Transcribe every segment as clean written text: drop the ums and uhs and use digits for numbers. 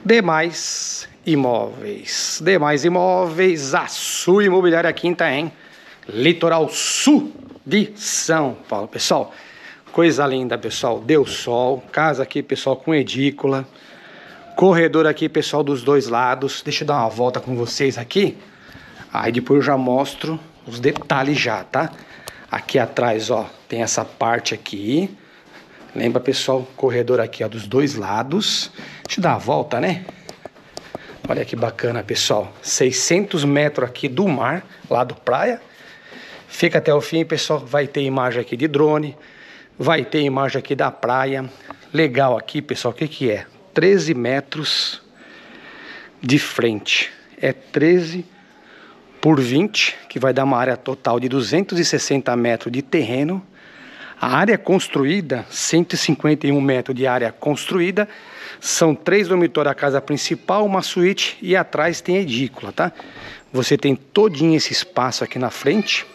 Demais Imóveis. Demais Imóveis, a sua imobiliária quinta em Litoral Sul de São Paulo. Pessoal, coisa linda, pessoal. Deu sol. Casa aqui, pessoal, com edícula. Corredor aqui, pessoal, dos dois lados. Deixa eu dar uma volta com vocês aqui. Aí depois eu já mostro os detalhes já, tá? Aqui atrás, ó, tem essa parte aqui. Lembra, pessoal? Corredor aqui, ó, dos dois lados. Deixa eu dar uma volta, né? Olha que bacana, pessoal. 600 metros aqui do mar, lado praia. Fica até o fim, pessoal. Vai ter imagem aqui de drone. Vai ter imagem aqui da praia. Legal aqui, pessoal. O que que é? 13 metros de frente. É 13 por 20, que vai dar uma área total de 260 metros de terreno. A área construída, 151 metros de área construída. São 3 dormitórios a casa principal, uma suíte e atrás tem edícula, tá? Você tem todinho esse espaço aqui na frente.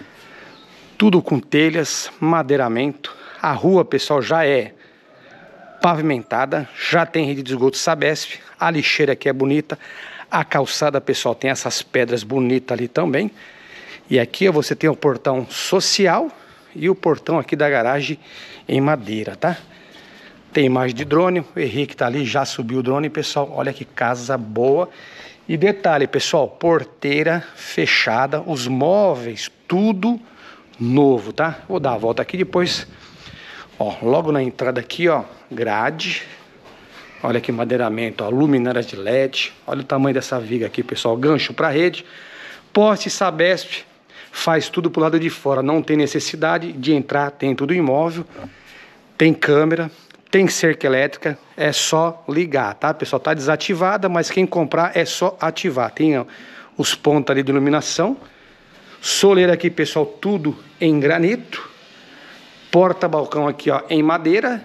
Tudo com telhas, madeiramento. A rua, pessoal, já é pavimentada. Já tem rede de esgoto Sabesp. A lixeira aqui é bonita. A calçada, pessoal, tem essas pedras bonitas ali também. E aqui ó, você tem o portão social e o portão aqui da garagem em madeira, tá? Tem imagem de drone, o Henrique tá ali, já subiu o drone, pessoal. Olha que casa boa. E detalhe, pessoal, porteira fechada, os móveis, tudo novo, tá? Vou dar a volta aqui depois. Ó, logo na entrada aqui, ó, grade. Olha que madeiramento, ó, luminárias de LED. Olha o tamanho dessa viga aqui, pessoal. Gancho para rede. Poste Sabesp. Faz tudo pro lado de fora. Não tem necessidade de entrar dentro do imóvel. Tem câmera. Tem cerca elétrica. É só ligar, tá? Pessoal, tá desativada, mas quem comprar é só ativar. Tem ó, os pontos ali de iluminação. Soleira aqui, pessoal, tudo em granito. Porta-balcão aqui, ó, em madeira.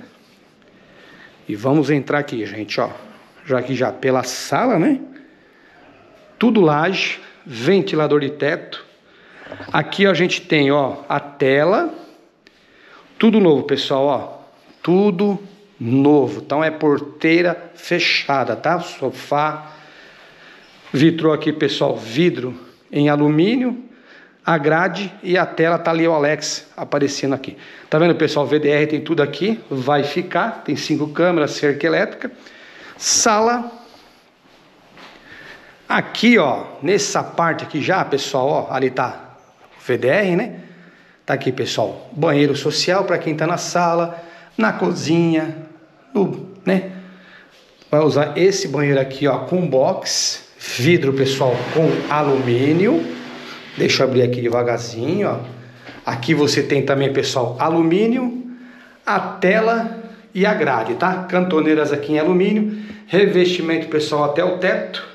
E vamos entrar aqui, gente, ó. Já aqui já pela sala, né? Tudo laje, ventilador de teto. Aqui ó, a gente tem, ó, a tela. Tudo novo, pessoal, ó. Tudo novo. Então é porteira fechada, tá? Sofá. Vitrô aqui, pessoal, vidro em alumínio. A grade e a tela tá ali o Alex aparecendo aqui. Tá vendo, pessoal? VDR tem tudo aqui. Vai ficar. Tem 5 câmeras, cerca elétrica. Sala. Aqui, ó. Nessa parte aqui já, pessoal, ó. Ali tá o VDR, né? Tá aqui, pessoal. Banheiro social para quem tá na sala. Na cozinha. Né? Vai usar esse banheiro aqui, ó. Com box. Vidro, pessoal, com alumínio. Deixa eu abrir aqui devagarzinho, ó. Aqui você tem também, pessoal, alumínio, a tela e a grade, tá? Cantoneiras aqui em alumínio, revestimento, pessoal, até o teto.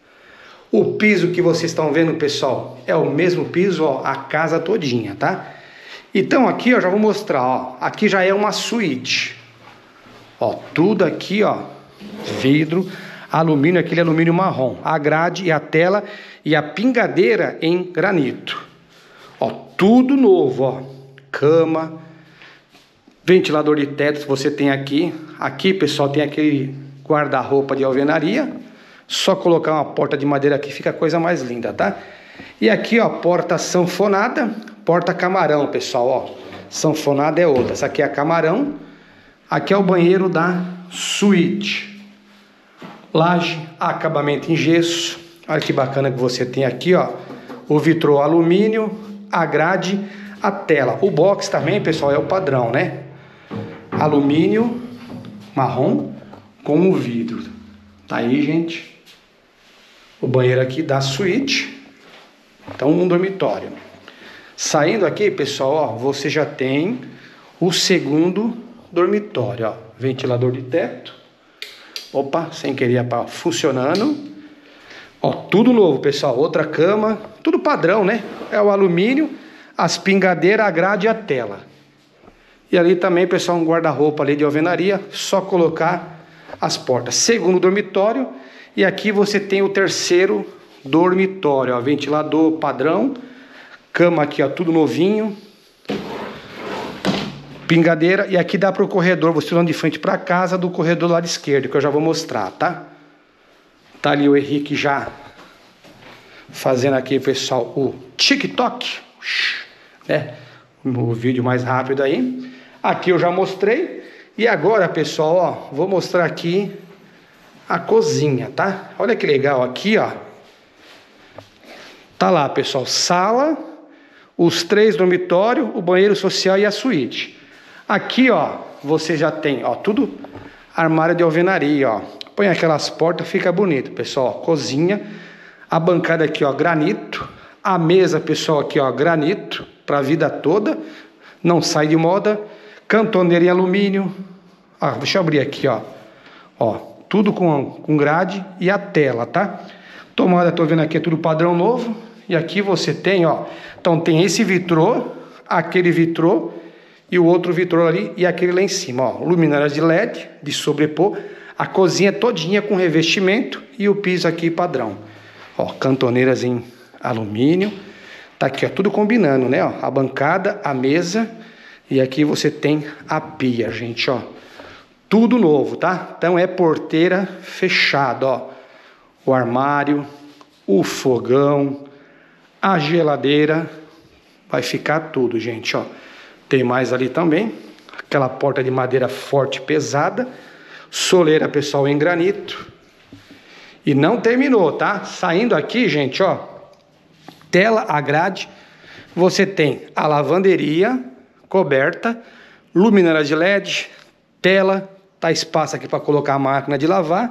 O piso que vocês estão vendo, pessoal, é o mesmo piso, ó, a casa todinha, tá? Então aqui, ó, já vou mostrar, ó. Aqui já é uma suíte. Ó, tudo aqui, ó, vidro, alumínio, aquele alumínio marrom, a grade e a tela e a pingadeira em granito. Ó, tudo novo, ó. Cama, ventilador de teto você tem aqui. Aqui, pessoal, tem aquele guarda-roupa de alvenaria. Só colocar uma porta de madeira aqui fica a coisa mais linda, tá? E aqui, ó, porta sanfonada, porta camarão, pessoal, ó. Sanfonada é outra. Essa aqui é a camarão. Aqui é o banheiro da suíte. Laje, acabamento em gesso. Olha que bacana que você tem aqui, ó. O vitrô alumínio, a grade, a tela. O box também, pessoal, é o padrão, né? Alumínio marrom com o vidro. Tá aí, gente. O banheiro aqui da suíte. Então, um dormitório. Saindo aqui, pessoal, ó, você já tem o segundo dormitório, ó. Ventilador de teto. Opa, sem querer, funcionando. Ó, tudo novo, pessoal. Outra cama, tudo padrão, né? É o alumínio, as pingadeiras, a grade e a tela. E ali também, pessoal, um guarda-roupa ali de alvenaria. Só colocar as portas. Segundo dormitório. E aqui você tem o terceiro dormitório, ó. Ventilador padrão. Cama aqui, ó, tudo novinho. Pingadeira. E aqui dá para o corredor. Você olhando de frente para casa, do corredor do lado esquerdo, que eu já vou mostrar, tá? Tá ali o Henrique já fazendo aqui, pessoal, o TikTok, né? O vídeo mais rápido aí. Aqui eu já mostrei. E agora, pessoal, ó, vou mostrar aqui a cozinha, tá? Olha que legal aqui, ó. Tá lá, pessoal, sala, os 3 dormitórios, o banheiro social e a suíte. Aqui, ó, você já tem, ó, tudo armário de alvenaria, ó. Põe aquelas portas, fica bonito, pessoal, ó, cozinha. A bancada aqui, ó, granito. A mesa, pessoal, aqui, ó, granito, pra vida toda. Não sai de moda. Cantoneira em alumínio. Ah, deixa eu abrir aqui, ó. Ó, tudo com grade e a tela, tá? Tomada, tô vendo aqui, é tudo padrão novo. E aqui você tem, ó. Então tem esse vitrô, aquele vitrô e o outro vitrô ali e aquele lá em cima, ó. Luminárias de LED, de sobrepor. A cozinha todinha com revestimento e o piso aqui padrão. Ó, cantoneiras em alumínio. Tá aqui, ó, tudo combinando, né? Ó, a bancada, a mesa e aqui você tem a pia, gente, ó. Tudo novo, tá? Então é porteira fechada, ó. O armário, o fogão, a geladeira, vai ficar tudo, gente, ó. Tem mais ali também, aquela porta de madeira forte, pesada. Soleira, pessoal, em granito. E não terminou, tá? Saindo aqui, gente, ó, tela, a grade. Você tem a lavanderia coberta, luminária de LED, tela, tá espaço aqui para colocar a máquina de lavar.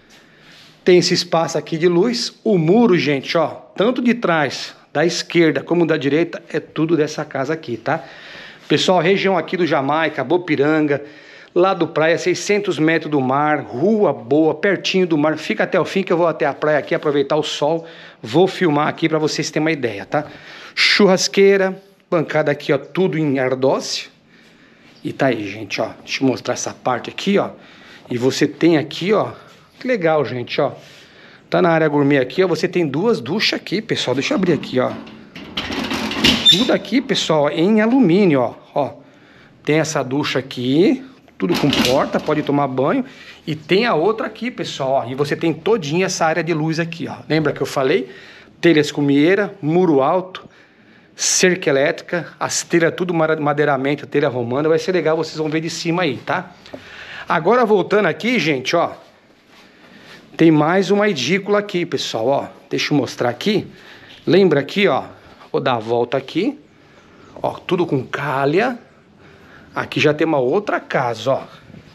Tem esse espaço aqui de luz. O muro, gente, ó, tanto de trás, da esquerda como da direita, é tudo dessa casa aqui, tá? Pessoal, região aqui do Jamaica, Bopiranga, lá do praia, 600 metros do mar, rua boa, pertinho do mar. Fica até o fim que eu vou até a praia aqui, aproveitar o sol. Vou filmar aqui para vocês terem uma ideia, tá? Churrasqueira, bancada aqui, ó, tudo em ardósia. E tá aí, gente, ó. Deixa eu mostrar essa parte aqui, ó. E você tem aqui, ó. Que legal, gente, ó. Tá na área gourmet aqui, ó. Você tem 2 duchas aqui, pessoal. Deixa eu abrir aqui, ó. Tudo aqui, pessoal, em alumínio, ó. Ó. Tem essa ducha aqui. Tudo com porta, pode tomar banho. E tem a outra aqui, pessoal, ó. E você tem todinha essa área de luz aqui, ó. Lembra que eu falei? Telha escumieira, muro alto, cerca elétrica, as telhas tudo madeiramento, telha romana. Vai ser legal, vocês vão ver de cima aí, tá? Agora voltando aqui, gente, ó. Tem mais uma edícula aqui, pessoal, ó. Deixa eu mostrar aqui. Lembra aqui, ó. Vou dar a volta aqui. Ó, tudo com calha. Aqui já tem uma outra casa, ó.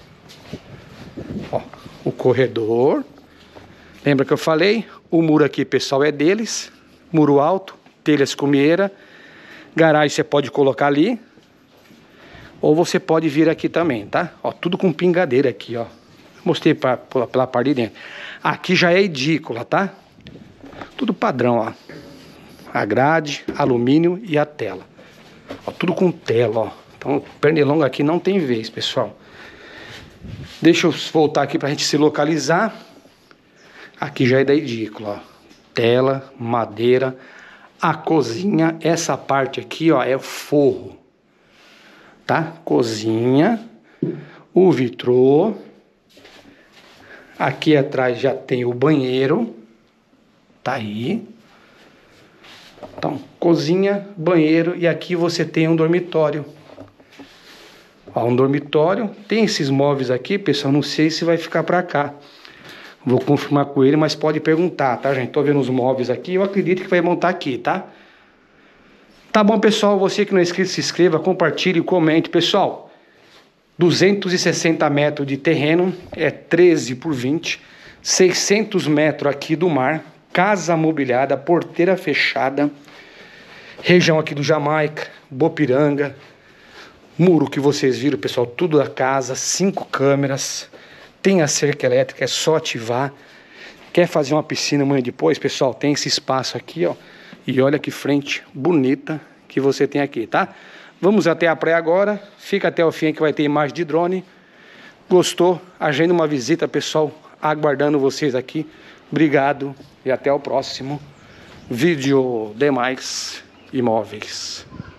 Ó, o corredor. Lembra que eu falei? O muro aqui, pessoal, é deles. Muro alto, telha escumieira. Garagem você pode colocar ali. Ou você pode vir aqui também, tá? Ó, tudo com pingadeira aqui, ó. Mostrei pela parte de dentro. Aqui já é edícula, tá? Tudo padrão, ó. A grade, alumínio e a tela. Ó, tudo com tela, ó. Então, pernilongo aqui não tem vez, pessoal. Deixa eu voltar aqui pra gente se localizar. Aqui já é da edícula, ó. Tela, madeira. A cozinha, essa parte aqui, ó, é forro. Tá? Cozinha. O vitrô. Aqui atrás já tem o banheiro. Tá aí. Então, cozinha, banheiro e aqui você tem um dormitório. Ó, um dormitório. Tem esses móveis aqui, pessoal, não sei se vai ficar pra cá. Vou confirmar com ele, mas pode perguntar, tá, gente? Tô vendo os móveis aqui, eu acredito que vai montar aqui, tá? Tá bom, pessoal, você que não é inscrito, se inscreva, compartilhe, comente, pessoal. 260 metros de terreno, é 13 por 20, 600 metros aqui do mar, casa mobiliada, porteira fechada, região aqui do Jamaica, Bopiranga, muro que vocês viram, pessoal, tudo da casa, 5 câmeras, tem a cerca elétrica, é só ativar. Quer fazer uma piscina amanhã depois, pessoal, tem esse espaço aqui, ó, e olha que frente bonita que você tem aqui, tá? Vamos até a praia agora, fica até o fim que vai ter imagem de drone. Gostou? Agenda uma visita, pessoal, aguardando vocês aqui. Obrigado e até o próximo vídeo de mais imóveis.